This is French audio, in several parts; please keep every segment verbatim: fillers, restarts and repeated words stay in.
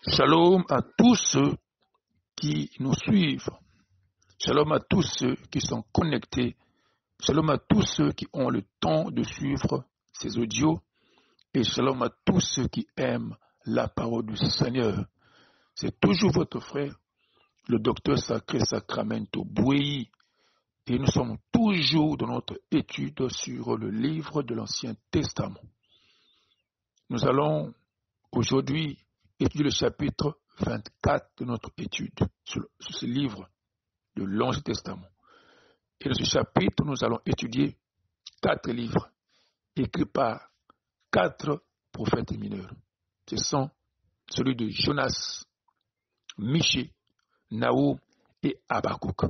Shalom à tous ceux qui nous suivent. Shalom à tous ceux qui sont connectés. Shalom à tous ceux qui ont le temps de suivre ces audios. Et shalom à tous ceux qui aiment la parole du Seigneur. C'est toujours votre frère, le docteur Sacré Sacramento Bouéi. Et nous sommes toujours dans notre étude sur le livre de l'Ancien Testament. Nous allons aujourd'hui étudier le chapitre vingt-quatre de notre étude sur, sur ce livre de l'Ancien Testament. Et dans ce chapitre, nous allons étudier quatre livres écrits par quatre prophètes mineurs. Ce sont celui de Jonas, Michée, Nahum et Habakkuk.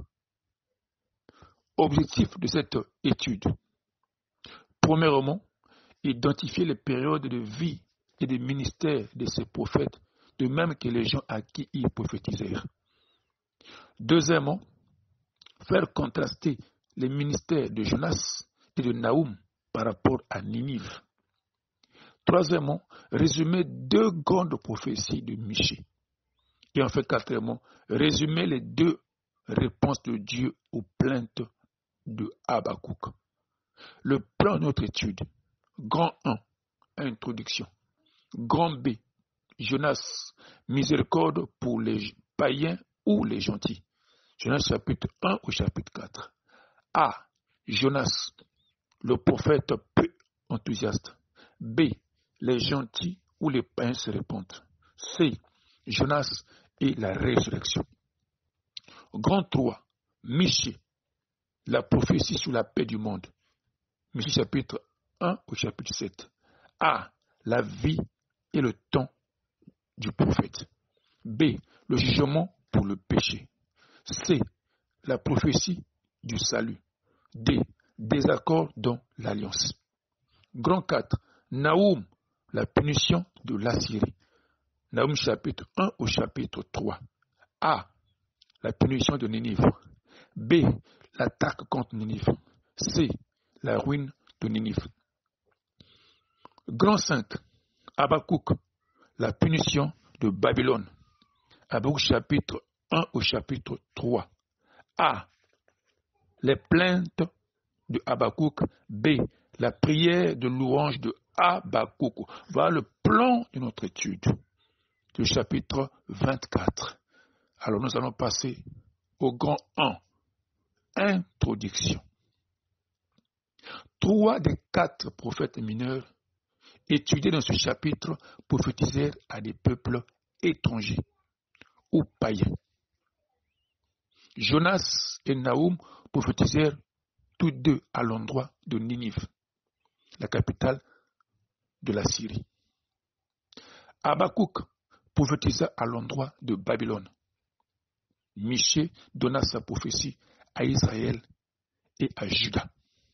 Objectif de cette étude. Premièrement, identifier les périodes de vie et de ministère de ces prophètes, de même que les gens à qui ils prophétisèrent. Deuxièmement, faire contraster les ministères de Jonas et de Nahum par rapport à Ninive. Troisièmement, résumer deux grandes prophéties de Michée. Et enfin, quatrièmement, résumer les deux réponses de Dieu aux plaintes de Habakkuk. Le plan de notre étude. Grand un, introduction. Grand B, Jonas, miséricorde pour les païens ou les gentils. Jonas chapitre un au chapitre quatre. A, Jonas, le prophète peu enthousiaste. B, les gentils ou les païens se répandent. C, Jonas et la résurrection. Grand trois, Michée, la prophétie sur la paix du monde. Michée chapitre un au chapitre sept. A, la vie et le temps du prophète. B, le jugement pour le péché. C, la prophétie du salut. D, désaccord dans l'alliance. Grand quatre, Nahum, la punition de l'Assyrie. Nahum chapitre un au chapitre trois. A, la punition de Ninive. B, l'attaque contre Ninive. C, la ruine de Ninive. Grand cinq, Habakkuk, la punition de Babylone. Habakkuk chapitre un au chapitre trois. A, les plaintes de Habakkuk. B, la prière de louange de Habakkuk. Voilà le plan de notre étude du chapitre vingt-quatre. Alors nous allons passer au grand un, introduction. Trois des quatre prophètes mineurs étudiés dans ce chapitre prophétisèrent à des peuples étrangers ou païens. Jonas et Nahum prophétisèrent tous deux à l'endroit de Ninive, la capitale de la Syrie. Habakkuk prophétisa à l'endroit de Babylone. Michée donna sa prophétie à Israël et à Juda.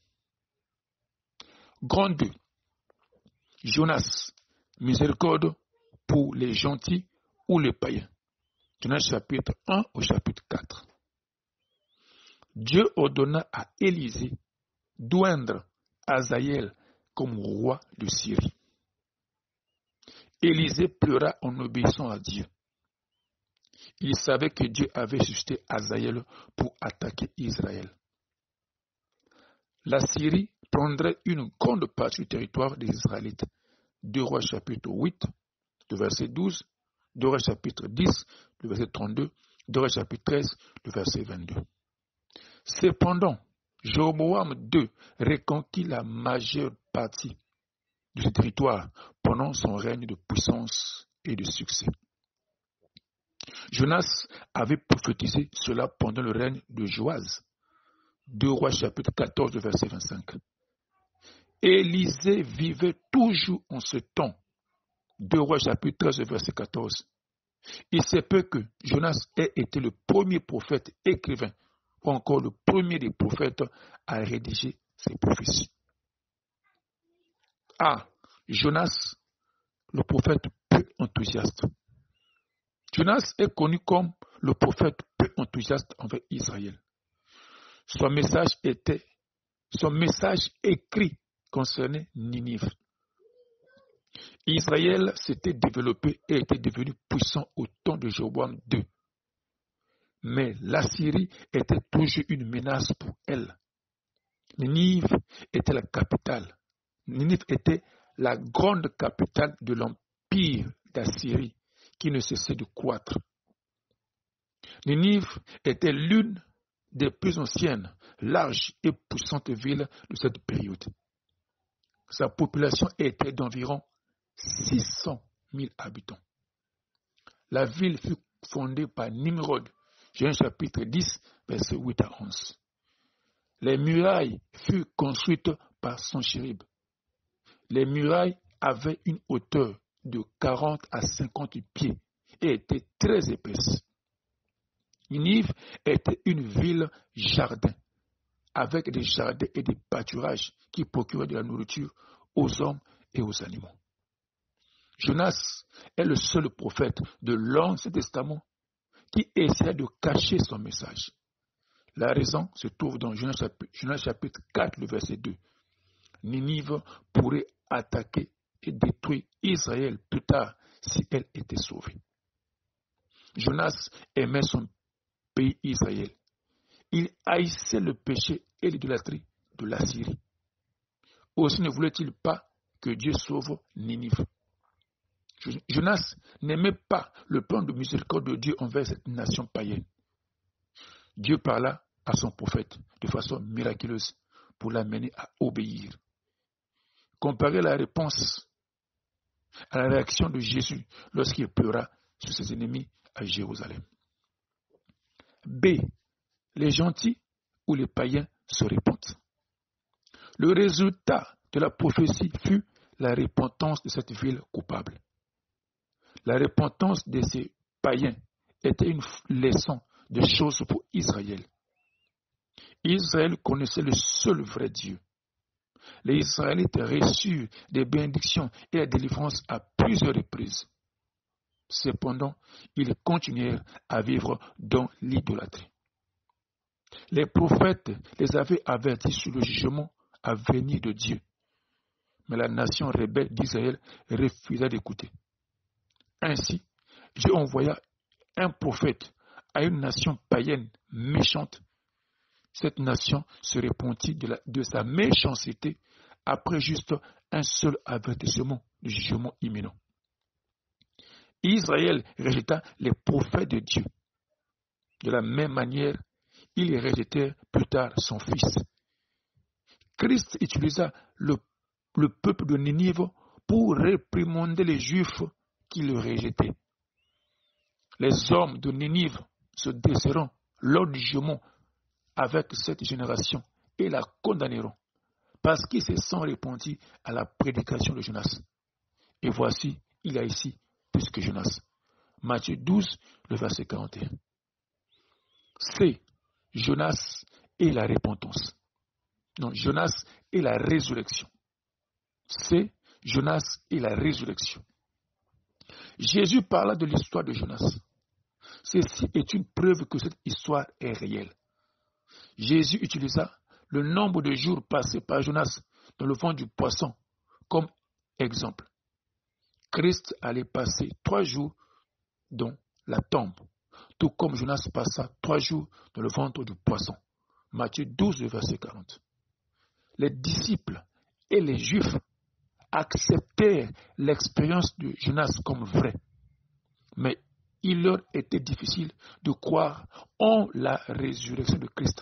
Grand deux. Jonas, miséricorde pour les gentils ou les païens. Jonas chapitre un au chapitre quatre. Dieu ordonna à Élisée d'oindre Hazaël comme roi de Syrie. Élisée pleura en obéissant à Dieu. Il savait que Dieu avait suscité Hazaël pour attaquer Israël. La Syrie prendrait une grande partie du territoire des Israélites. deux Rois chapitre huit, le verset douze, deux Rois chapitre dix, le verset trente-deux, deux Rois chapitre treize, le verset vingt-deux. Cependant, Jéroboam deux reconquit la majeure partie de ce territoire pendant son règne de puissance et de succès. Jonas avait prophétisé cela pendant le règne de Joas. deux Rois chapitre quatorze, verset vingt-cinq. Élisée vivait toujours en ce temps. deux Rois chapitre treize, verset quatorze. Il se peut que Jonas ait été le premier prophète écrivain ou encore le premier des prophètes à rédiger ces prophéties. A. Jonas, le prophète peu enthousiaste. Jonas est connu comme le prophète peu enthousiaste envers Israël. Son message était, son message écrit concernait Ninive. Israël s'était développé et était devenu puissant au temps de Jéroboam deux. Mais l'Assyrie était toujours une menace pour elle. Ninive était la capitale. Ninive était la grande capitale de l'empire d'Assyrie qui ne cessait de croître. Ninive était l'une des plus anciennes, larges et puissantes villes de cette période. Sa population était d'environ six cent mille habitants. La ville fut fondée par Nimrod, Genèse chapitre dix, versets huit à onze. Les murailles furent construites par Sanchérib. Les murailles avaient une hauteur de quarante à cinquante pieds et étaient très épaisses. Ninive était une ville jardin, avec des jardins et des pâturages qui procuraient de la nourriture aux hommes et aux animaux. Jonas est le seul prophète de l'Ancien Testament qui essaie de cacher son message. La raison se trouve dans Jonas chapitre quatre, le verset deux. Ninive pourrait attaquer et détruire Israël plus tard si elle était sauvée. Jonas aimait son pays Israël. Il haïssait le péché et l'idolâtrie de l'Assyrie. Aussi ne voulait-il pas que Dieu sauve Ninive. Jonas n'aimait pas le plan de miséricorde de Dieu envers cette nation païenne. Dieu parla à son prophète de façon miraculeuse pour l'amener à obéir. Comparez la réponse à la réaction de Jésus lorsqu'il pleura sur ses ennemis à Jérusalem. B. Les gentils ou les païens se repentent. Le résultat de la prophétie fut la repentance de cette ville coupable. La repentance de ces païens était une leçon de choses pour Israël. Israël connaissait le seul vrai Dieu. Les Israélites reçurent des bénédictions et la délivrance à plusieurs reprises. Cependant, ils continuèrent à vivre dans l'idolâtrie. Les prophètes les avaient avertis sur le jugement à venir de Dieu. Mais la nation rebelle d'Israël refusa d'écouter. Ainsi, Dieu envoya un prophète à une nation païenne méchante. Cette nation se repentit de, la, de sa méchanceté après juste un seul avertissement du jugement imminent. Israël rejeta les prophètes de Dieu. De la même manière, il rejetait plus tard son fils. Christ utilisa le, le peuple de Ninive pour réprimander les Juifs qui le rejetaient. Les hommes de Ninive se dresseront lors du jugement avec cette génération et la condamneront parce qu'ils se sont repentis à la prédication de Jonas. Et voici, il y a ici plus que Jonas. Matthieu douze, le verset quarante et un. C'est Jonas et la repentance. Non, Jonas et la résurrection. C'est Jonas et la résurrection. Jésus parla de l'histoire de Jonas. Ceci est une preuve que cette histoire est réelle. Jésus utilisa le nombre de jours passés par Jonas dans le ventre du poisson comme exemple. Christ allait passer trois jours dans la tombe, tout comme Jonas passa trois jours dans le ventre du poisson. Matthieu douze, verset quarante. Les disciples et les Juifs acceptèrent l'expérience de Jonas comme vraie, mais il leur était difficile de croire en la résurrection de Christ.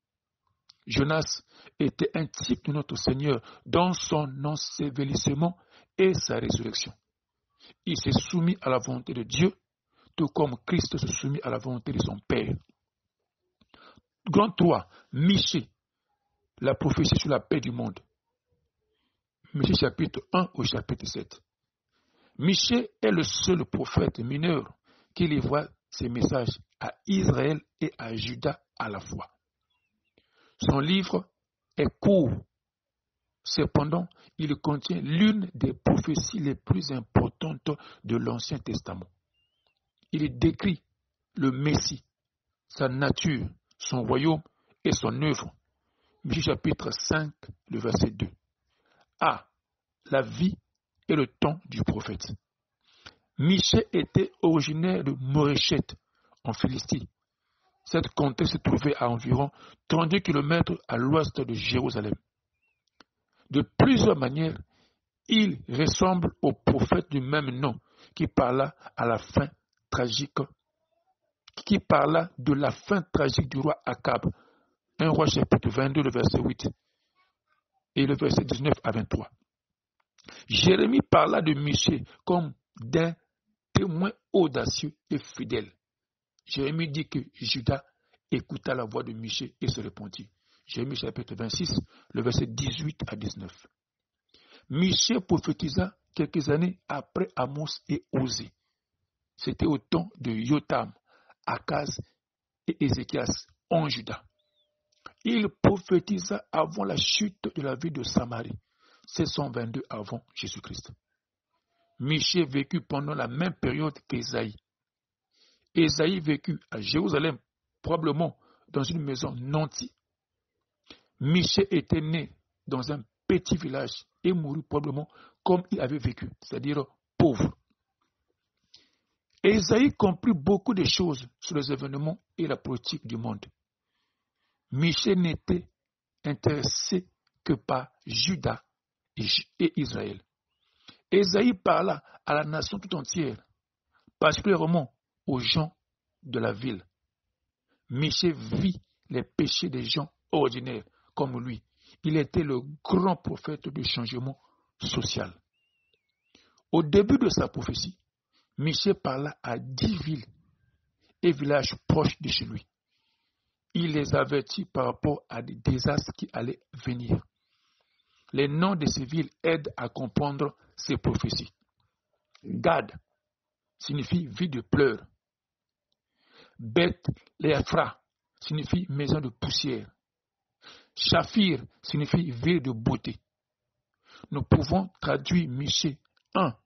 Jonas était un type de notre Seigneur dans son ensevelissement et sa résurrection. Il s'est soumis à la volonté de Dieu, tout comme Christ se soumit à la volonté de son Père. Grand trois, Michée, la prophétie sur la paix du monde. Michée chapitre un au chapitre sept. Michée est le seul prophète mineur qui livra ses messages à Israël et à Juda à la fois. Son livre est court. Cependant, il contient l'une des prophéties les plus importantes de l'Ancien Testament. Il décrit le Messie, sa nature, son royaume et son œuvre. Michée chapitre cinq, le verset deux. A. La vie et le temps du prophète. Michée était originaire de Moréchet, en Philistie. Cette comté se trouvait à environ trente-deux kilomètres à l'ouest de Jérusalem. De plusieurs manières, il ressemble au prophète du même nom qui parla à la fin tragique, qui parla de la fin tragique du roi Akab. un roi chapitre vingt-deux, le verset huit et le verset dix-neuf à vingt-trois. Jérémie parla de Michée comme d'un témoin audacieux et fidèle. Jérémie dit que Judas écouta la voix de Michée et se répondit. Jérémie chapitre vingt-six, le verset dix-huit à dix-neuf. Michée prophétisa quelques années après Amos et Osée. C'était au temps de Yotam, Akaz et Ézéchias en Juda. Il prophétisa avant la chute de la ville de Samarie, sept cent vingt-deux avant Jésus-Christ. Michée vécut pendant la même période qu'Ésaïe. Ésaïe vécut à Jérusalem, probablement dans une maison nantie. Michée était né dans un petit village et mourut probablement comme il avait vécu, c'est-à-dire pauvre. Ésaïe comprit beaucoup de choses sur les événements et la politique du monde. Michée n'était intéressé que par Juda et Israël. Ésaïe parla à la nation tout entière, particulièrement aux gens de la ville. Michée vit les péchés des gens ordinaires comme lui. Il était le grand prophète du changement social. Au début de sa prophétie, Michée parla à dix villes et villages proches de chez lui. Il les avertit par rapport à des désastres qui allaient venir. Les noms de ces villes aident à comprendre ces prophéties. Gad signifie ville de pleurs. Beth Léphra signifie maison de poussière. Shaphir signifie ville de beauté. Nous pouvons traduire Michée un,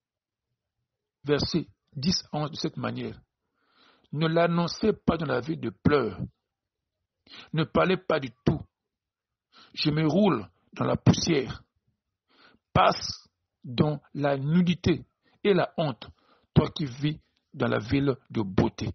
verset dix à onze de cette manière. Ne l'annoncez pas dans la ville de pleurs. Ne parlez pas du tout. Je me roule dans la poussière. Passe dans la nudité et la honte, toi qui vis dans la ville de beauté.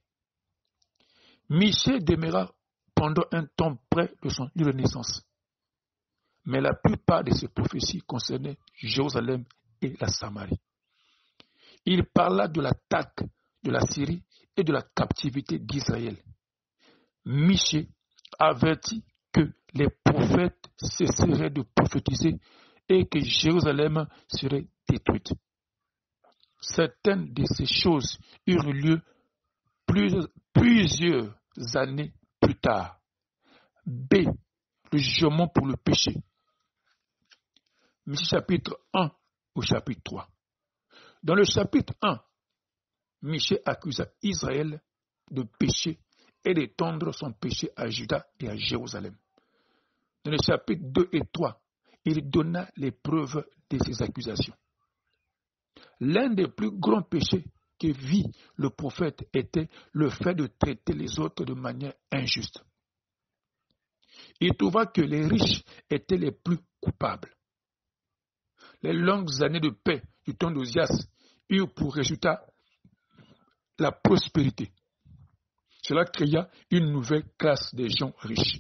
Michée demeura pendant un temps près de son lieu de naissance. Mais la plupart de ses prophéties concernaient Jérusalem et la Samarie. Il parla de l'attaque de la Syrie et de la captivité d'Israël. Michée avertit que les prophètes cesseraient de prophétiser et que Jérusalem serait détruite. Certaines de ces choses eurent lieu plusieurs, plusieurs années plus tard. B. Le jugement pour le péché. Michée chapitre un au chapitre trois. Dans le chapitre un, Michée accusa Israël de péché et d'étendre son péché à Juda et à Jérusalem. Dans les chapitres deux et trois, il donna les preuves de ces accusations. L'un des plus grands péchés que vit le prophète était le fait de traiter les autres de manière injuste. Il trouva que les riches étaient les plus coupables. Les longues années de paix du temps d'Ozias eurent pour résultat la prospérité. Cela créa une nouvelle classe de gens riches.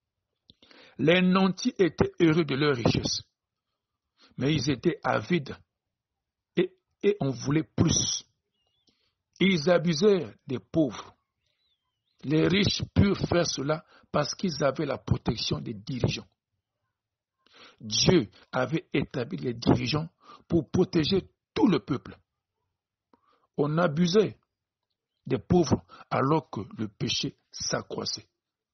Les nantis étaient heureux de leur richesse, mais ils étaient avides et, et en voulaient plus. Ils abusèrent des pauvres. Les riches purent faire cela parce qu'ils avaient la protection des dirigeants. Dieu avait établi les dirigeants pour protéger tout le peuple. On abusait des pauvres alors que le péché s'accroissait.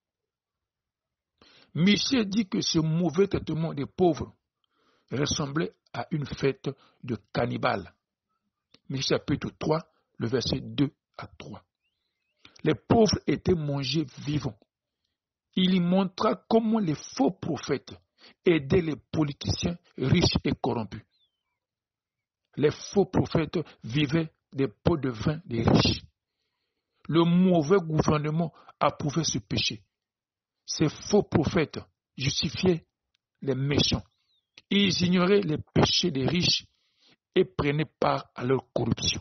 Michée dit que ce mauvais traitement des pauvres ressemblait à une fête de cannibales. Michée chapitre trois, le verset deux à trois. Les pauvres étaient mangés vivants. Il y montra comment les faux prophètes aidaient les politiciens riches et corrompus. Les faux prophètes vivaient des pots de vin des riches. Le mauvais gouvernement approuvait ce péché. Ces faux prophètes justifiaient les méchants. Ils ignoraient les péchés des riches et prenaient part à leur corruption.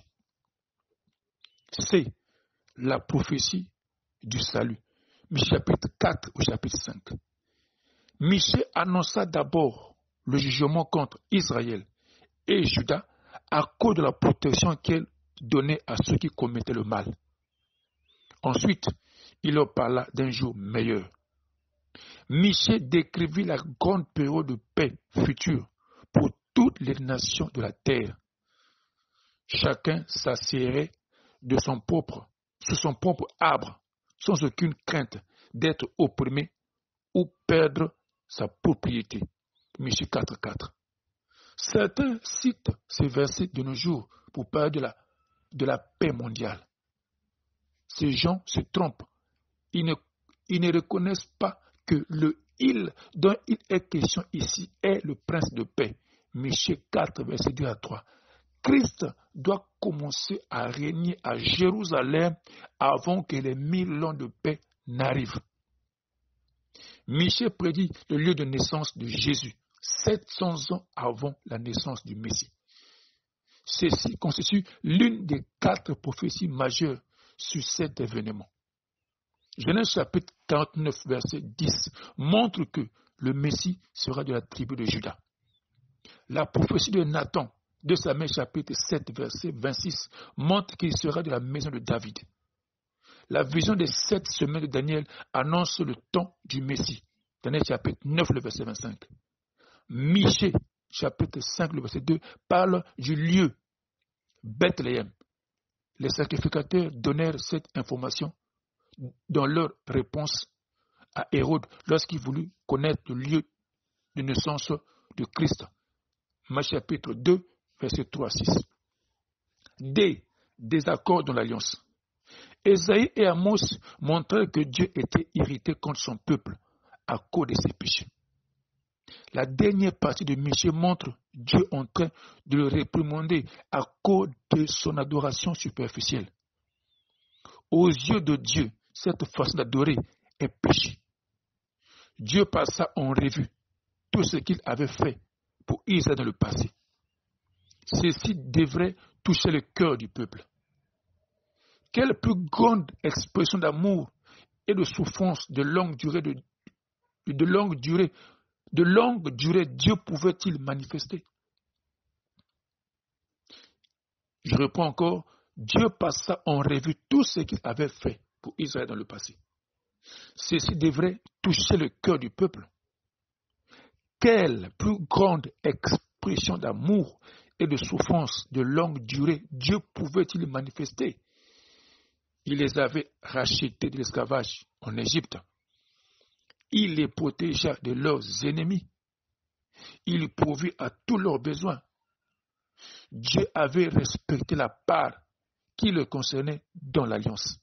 C'est la prophétie du salut. Michée chapitre quatre au chapitre cinq. Michée annonça d'abord le jugement contre Israël et Juda à cause de la protection qu'elle donnait à ceux qui commettaient le mal. Ensuite, il leur parla d'un jour meilleur. Michée décrivit la grande période de paix future pour toutes les nations de la terre. Chacun s'assierait de son propre, sur son propre arbre, sans aucune crainte d'être opprimé ou perdre sa propriété. Michée quatre quatre. Certains citent ces versets de nos jours pour parler de la, de la paix mondiale. Ces gens se trompent. Ils ne, ils ne reconnaissent pas que le « il » dont il est question ici est le prince de paix. Michée quatre, versets deux à trois. Christ doit commencer à régner à Jérusalem avant que les mille ans de paix n'arrivent. Michée prédit le lieu de naissance de Jésus, sept cents ans avant la naissance du Messie. Ceci constitue l'une des quatre prophéties majeures sur cet événement. Genèse chapitre quarante-neuf, verset dix montre que le Messie sera de la tribu de Juda. La prophétie de Nathan, de Samuel chapitre sept, verset vingt-six, montre qu'il sera de la maison de David. La vision des sept semaines de Daniel annonce le temps du Messie. Daniel chapitre neuf, le verset vingt-cinq. Michée chapitre cinq, le verset deux, parle du lieu, Bethléem. Les sacrificateurs donnèrent cette information dans leur réponse à Hérode lorsqu'il voulut connaître le lieu de naissance de Christ. Matthieu chapitre deux, verset trois à six. D. Désaccord dans l'alliance. Ésaïe et Amos montrèrent que Dieu était irrité contre son peuple à cause de ses péchés. La dernière partie de Michée montre Dieu en train de le réprimander à cause de son adoration superficielle. Aux yeux de Dieu, cette façon d'adorer est péché. Dieu passa en revue tout ce qu'il avait fait pour Israël dans le passé. Ceci devrait toucher le cœur du peuple. Quelle plus grande expression d'amour et de souffrance de longue durée, de, de longue durée, de longue durée Dieu pouvait-il manifester? Je réponds encore, Dieu passa en revue tout ce qu'il avait fait pour Israël dans le passé. Ceci devrait toucher le cœur du peuple. Quelle plus grande expression d'amour et de souffrance de longue durée Dieu pouvait-il manifester? Il les avait rachetés de l'esclavage en Égypte. Il les protégea de leurs ennemis. Il pourvit à tous leurs besoins. Dieu avait respecté la part qui le concernait dans l'alliance.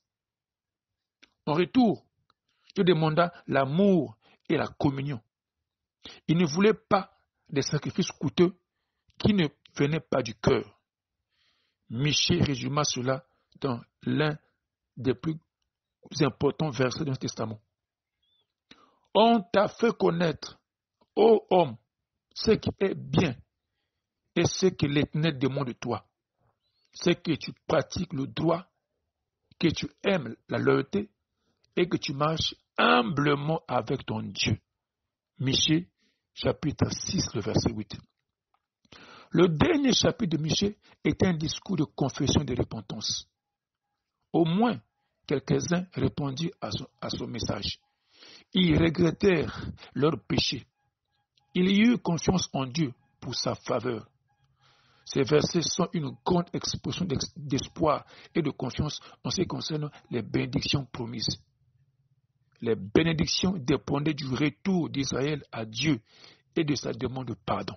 En retour, Dieu demanda l'amour et la communion. Il ne voulait pas des sacrifices coûteux qui ne venaient pas du cœur. Michée résuma cela dans l'un des plus importants versets de notre Testament. On t'a fait connaître, ô homme, ce qui est bien et ce que l'Éternel demande de toi. C'est que tu pratiques le droit, que tu aimes la loyauté et que tu marches humblement avec ton Dieu. Michée, chapitre six, le verset huit. Le dernier chapitre de Michée est un discours de confession et de repentance. Au moins, quelques-uns répondirent à son, à son message. Ils regrettèrent leur péché. Ils y eurent confiance en Dieu pour sa faveur. Ces versets sont une grande expression d'espoir et de confiance en ce qui concerne les bénédictions promises. Les bénédictions dépendaient du retour d'Israël à Dieu et de sa demande de pardon.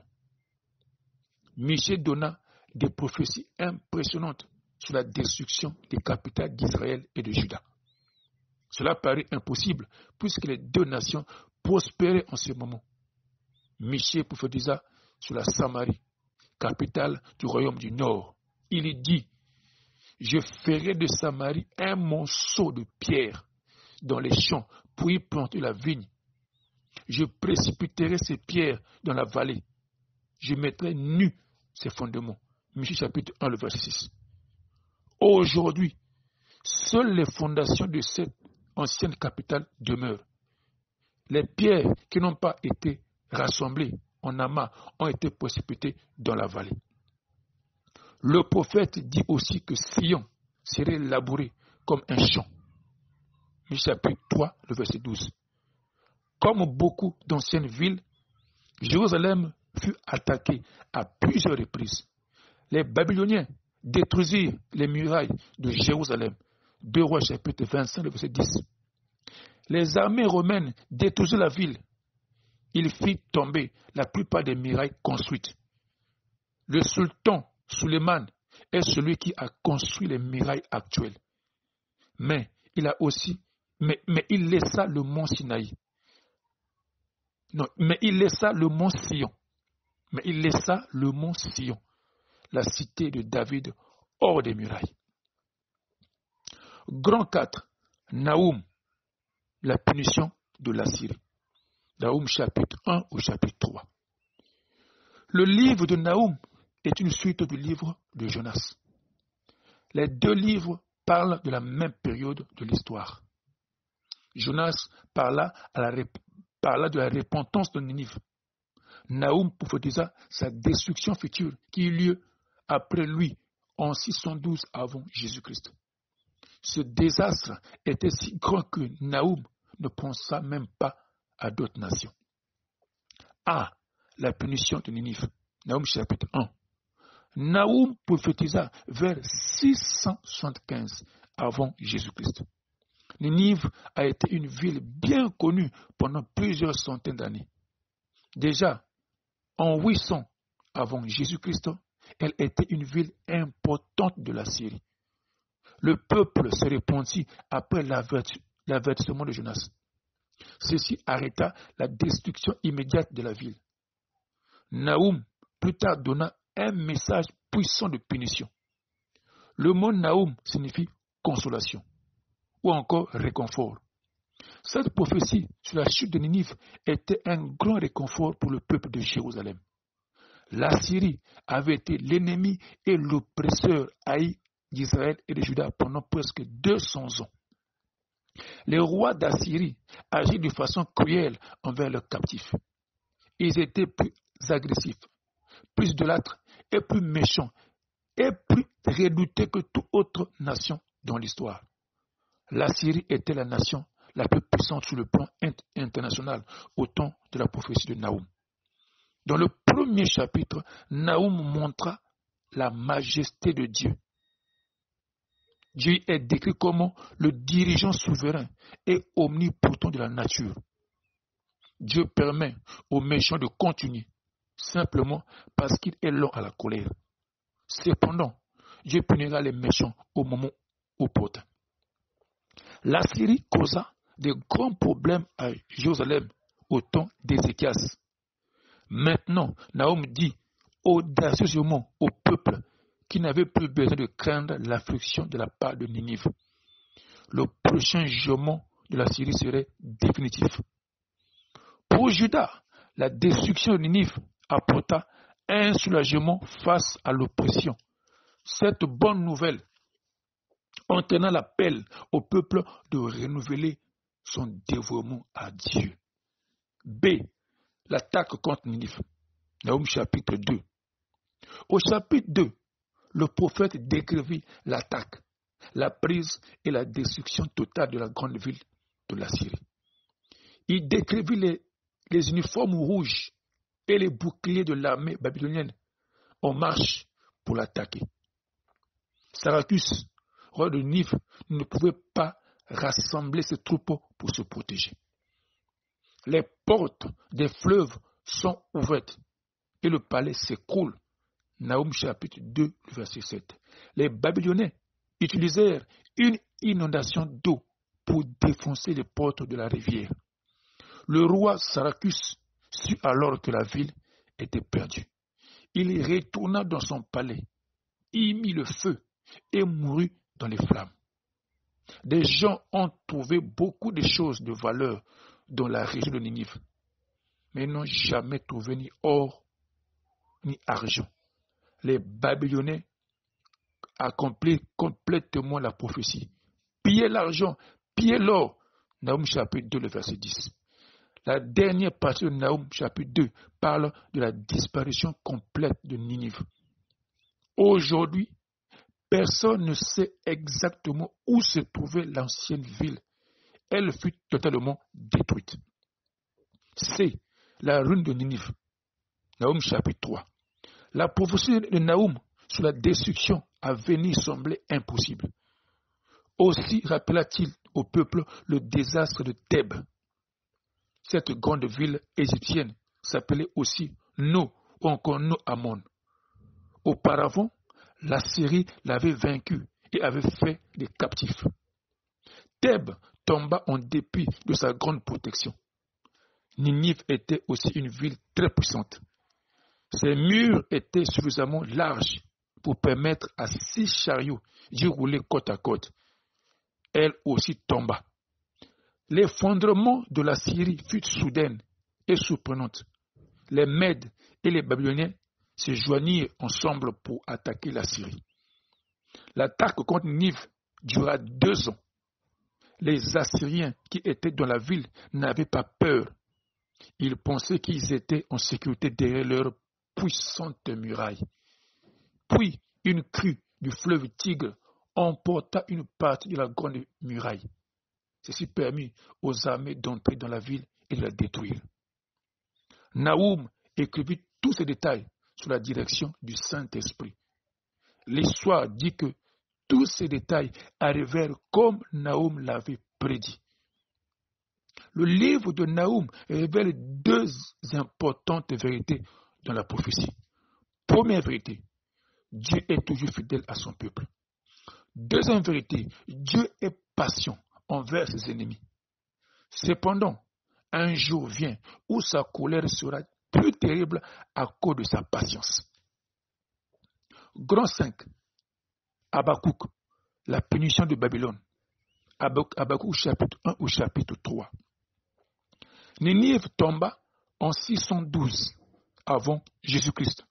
Michée donna des prophéties impressionnantes sur la destruction des capitales d'Israël et de Juda. Cela paraît impossible puisque les deux nations prospéraient en ce moment. Michée prophétisa sur la Samarie, capitale du royaume du Nord. Il dit, « Je ferai de Samarie un monceau de pierre dans les champs pour y planter la vigne. Je précipiterai ces pierres dans la vallée. Je mettrai nus ses fondements. Michée chapitre un, le verset six. Aujourd'hui, seules les fondations de cette ancienne capitale demeurent. Les pierres qui n'ont pas été rassemblées en amas ont été précipitées dans la vallée. Le prophète dit aussi que Sion serait labouré comme un champ. Michée chapitre trois, le verset douze. Comme beaucoup d'anciennes villes, Jérusalem fut attaquée à plusieurs reprises. Les Babyloniens détruisirent les murailles de Jérusalem. deux Rois chapitre vingt-cinq, le verset dix. Les armées romaines détruisirent la ville. Ils firent tomber la plupart des murailles construites. Le sultan Suleiman est celui qui a construit les murailles actuelles. Mais il a aussi, mais, mais il laissa le mont Sinaï. Non, mais il laissa le mont Sion. Mais il laissa le mont Sion, la cité de David, hors des murailles. Grand quatre. Naoum, la punition de l'Assyrie. Naoum chapitre un au chapitre trois. Le livre de Naoum est une suite du livre de Jonas. Les deux livres parlent de la même période de l'histoire. Jonas parla, à la, parla de la repentance de Ninive. Naoum prophétisa sa destruction future qui eut lieu après lui en six cent douze avant Jésus-Christ. Ce désastre était si grand que Naoum ne pensa même pas à d'autres nations. Ah, la punition de Ninive. Naoum chapitre un. Naoum prophétisa vers six cent soixante-quinze avant Jésus-Christ. Ninive a été une ville bien connue pendant plusieurs centaines d'années. Déjà, en huit cents avant Jésus-Christ, elle était une ville importante de la Syrie. Le peuple se répandit après l'avertissement de Jonas. Ceci arrêta la destruction immédiate de la ville. Naoum plus tard donna un message puissant de punition. Le mot Naoum signifie consolation ou encore réconfort. Cette prophétie sur la chute de Ninive était un grand réconfort pour le peuple de Jérusalem. La Syrie avait été l'ennemi et l'oppresseur haï d'Israël et de Juda pendant presque deux cents ans. Les rois d'Assyrie agirent de façon cruelle envers leurs captifs. Ils étaient plus agressifs, plus idolâtres et plus méchants et plus redoutés que toute autre nation dans l'histoire. La Syrie était la nation la plus puissante sur le plan international au temps de la prophétie de Naoum. Dans le premier chapitre, Naoum montra la majesté de Dieu. Dieu est décrit comme le dirigeant souverain et omnipotent de la nature. Dieu permet aux méchants de continuer, simplement parce qu'il est lent à la colère. Cependant, Dieu punira les méchants au moment opportun. La Syrie causa de grands problèmes à Jérusalem au temps d'Ézéchias. Maintenant, Naoum dit audacieusement au peuple qui n'avait plus besoin de craindre l'affliction de la part de Ninive. Le prochain jugement de la Syrie serait définitif. Pour Juda, la destruction de Ninive apporta un soulagement face à l'oppression. Cette bonne nouvelle entraîna l'appel au peuple de renouveler son dévouement à Dieu. B. L'attaque contre Ninive. Naoum chapitre deux. Au chapitre deux, le prophète décrivit l'attaque, la prise et la destruction totale de la grande ville de la Syrie. Il décrivit les, les uniformes rouges et les boucliers de l'armée babylonienne en marche pour l'attaquer. Saracus, roi de Ninive, ne pouvait pas rassembler ses troupes pour se protéger. Les portes des fleuves sont ouvertes et le palais s'écroule. Naoum chapitre deux, verset sept. Les Babyloniens utilisèrent une inondation d'eau pour défoncer les portes de la rivière. Le roi Saracus sut alors que la ville était perdue. Il retourna dans son palais, y mit le feu et mourut dans les flammes. Des gens ont trouvé beaucoup de choses de valeur dans la région de Ninive, mais n'ont jamais trouvé ni or ni argent. les Babyloniens accomplirent complètement la prophétie. Piller l'argent, piller l'or. Nahum chapitre deux, le verset dix. La dernière partie de Nahum chapitre deux parle de la disparition complète de Ninive. Aujourd'hui, personne ne sait exactement où se trouvait l'ancienne ville. Elle fut totalement détruite. C'est la ruine de Ninive. Nahum chapitre trois. La prophétie de Nahum sur la destruction à venir semblait impossible. Aussi rappela-t-il au peuple le désastre de Thèbes. Cette grande ville égyptienne s'appelait aussi No ou encore No Amon. Auparavant, la Syrie l'avait vaincu et avait fait des captifs. Thèbes tomba en dépit de sa grande protection. Ninive était aussi une ville très puissante. Ses murs étaient suffisamment larges pour permettre à six chariots d'y rouler côte à côte. Elle aussi tomba. L'effondrement de la Syrie fut soudain et surprenant. Les Mèdes et les Babyloniens se joignirent ensemble pour attaquer la Syrie. L'attaque contre Ninive dura deux ans. Les Assyriens qui étaient dans la ville n'avaient pas peur. Ils pensaient qu'ils étaient en sécurité derrière leurs puissantes murailles. Puis une crue du fleuve Tigre emporta une partie de la grande muraille. Ceci permit aux armées d'entrer dans la ville et de la détruire. Nahum écrivit tous ces détails sous la direction du Saint-Esprit. L'histoire dit que tous ces détails arrivèrent comme Nahum l'avait prédit. Le livre de Nahum révèle deux importantes vérités dans la prophétie. Première vérité, Dieu est toujours fidèle à son peuple. Deuxième vérité, Dieu est patient envers ses ennemis. Cependant, un jour vient où sa colère sera plus terrible à cause de sa patience. Grand cinq. Habakkuk, la punition de Babylone. Habakkuk chapitre un au chapitre trois. Ninive tomba en six cent douze avant Jésus-Christ.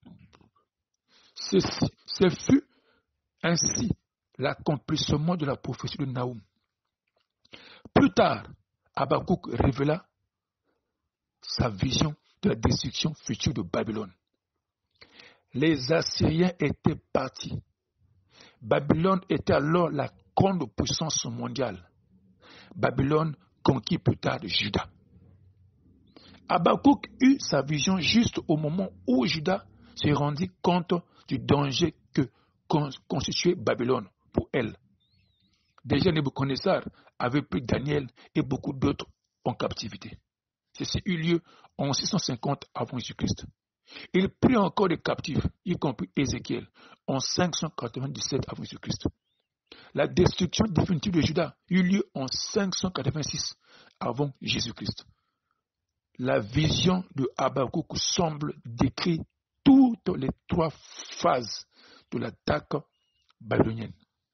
Ce fut ainsi l'accomplissement de la prophétie de Nahum. Plus tard, Habakkuk révéla sa vision de la destruction future de Babylone. Les Assyriens étaient partis. Babylone était alors la grande puissance mondiale. Babylone conquit plus tard Juda. Habakkuk eut sa vision juste au moment où Juda se rendit compte du danger que constituait Babylone pour elle. Déjà Nebuchadnezzar avait pris Daniel et beaucoup d'autres en captivité. Ceci eut lieu en six cent cinquante avant Jésus-Christ. Il prit encore des captifs, y compris Ézéchiel, en cinq cent quatre-vingt-dix-sept avant Jésus-Christ. La destruction définitive de Juda eut lieu en cinq cent quatre-vingt-six avant Jésus-Christ. La vision de Habakkuk semble décrire toutes les trois phases de l'attaque babylonienne.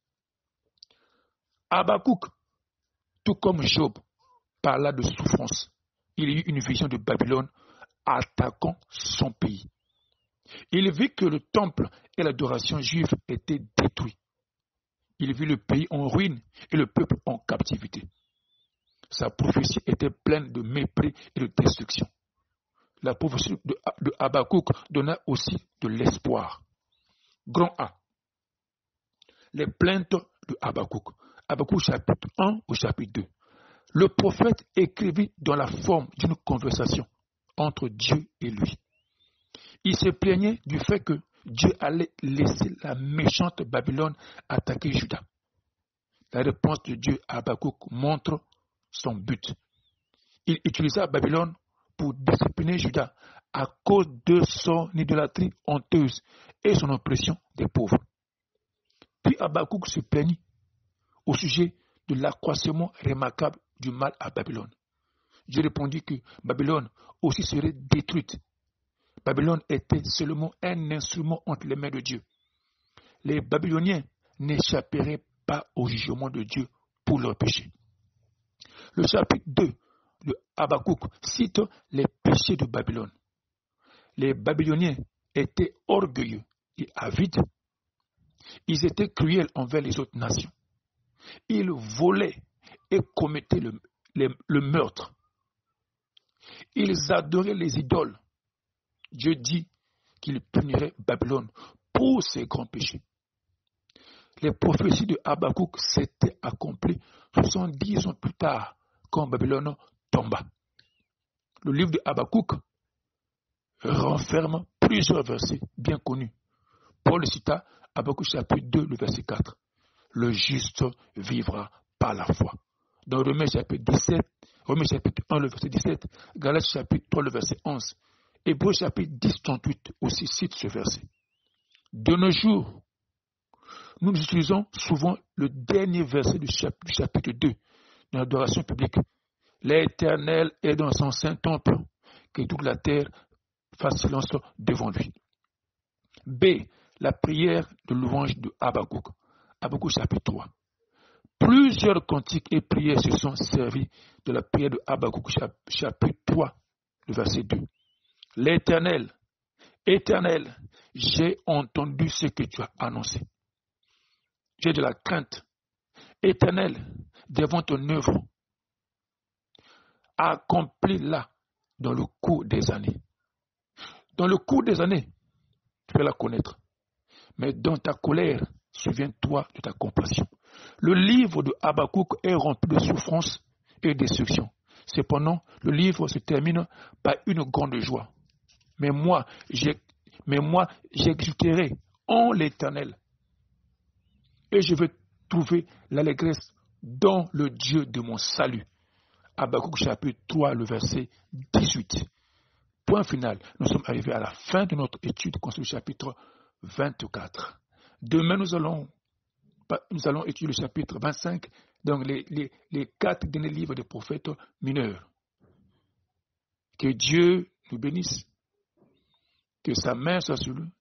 Habakkuk, tout comme Job, parla de souffrance. Il eut une vision de Babylone attaquant son pays. Il vit que le temple et l'adoration juive étaient détruits. Il vit le pays en ruine et le peuple en captivité. Sa prophétie était pleine de mépris et de destruction. La prophétie de, de Habakkuk donna aussi de l'espoir. Grand A. Les plaintes de Habakkuk. Habakkuk chapitre un au chapitre deux. Le prophète écrivit dans la forme d'une conversation entre Dieu et lui. Il se plaignait du fait que Dieu allait laisser la méchante Babylone attaquer Juda. La réponse de Dieu à Habakkuk montre son but. Il utilisa Babylone pour discipliner Juda à cause de son idolâtrie honteuse et son oppression des pauvres. Puis Habakkuk se plaignit au sujet de l'accroissement remarquable du mal à Babylone. Dieu répondit que Babylone aussi serait détruite. Babylone était seulement un instrument entre les mains de Dieu. Les Babyloniens n'échapperaient pas au jugement de Dieu pour leurs péchés. Le chapitre deux de Habakkuk cite les péchés de Babylone. Les Babyloniens étaient orgueilleux, et avides. Ils étaient cruels envers les autres nations. Ils volaient et commettaient le, le, le meurtre. Ils adoraient les idoles. Dieu dit qu'il punirait Babylone pour ses grands péchés. Les prophéties de Habakkuk s'étaient accomplies soixante-dix ans plus tard, quand Babylone tomba. Le livre de Habakkuk renferme plusieurs versets bien connus. Paul cita Habakkuk chapitre deux, le verset quatre. Le juste vivra par la foi. Dans Romains chapitre dix-sept, Romains chapitre un, le verset dix-sept, Galates chapitre trois, le verset onze, Hébreux chapitre dix, trente-huit aussi cite ce verset. De nos jours, nous utilisons souvent le dernier verset du chapitre, du chapitre deux de l'adoration publique. L'Éternel est dans son saint temple, que toute la terre fasse silence devant lui. B. La prière de louange de Habakkuk. Habakkuk chapitre trois. Plusieurs cantiques et prières se sont servis de la prière de Habakkuk chapitre trois, le verset deux. L'Éternel, Éternel, j'ai entendu ce que tu as annoncé. J'ai de la crainte. Éternel, devant ton œuvre, accomplis-la dans le cours des années. Dans le cours des années, tu vas la connaître. Mais dans ta colère, souviens-toi de ta compassion. Le livre de Habakkuk est rempli de souffrances et de destructions. Cependant, le livre se termine par une grande joie. Mais moi, mais moi, j'exulterai en l'Éternel. Et je vais trouver l'allégresse dans le Dieu de mon salut. Habakkuk chapitre trois, le verset dix-huit. Point final, nous sommes arrivés à la fin de notre étude concernant le chapitre vingt-quatre. Demain, nous allons, nous allons étudier le chapitre vingt-cinq, donc les, les, les quatre derniers livres des prophètes mineurs. Que Dieu nous bénisse, que sa main soit sur nous